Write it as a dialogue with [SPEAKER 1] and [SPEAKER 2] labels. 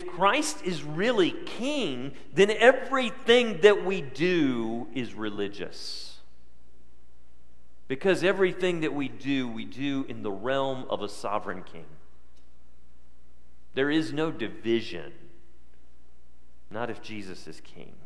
[SPEAKER 1] Christ is really king, then everything that we do is religious. Because everything that we do in the realm of a sovereign king. There is no division, not if Jesus is king.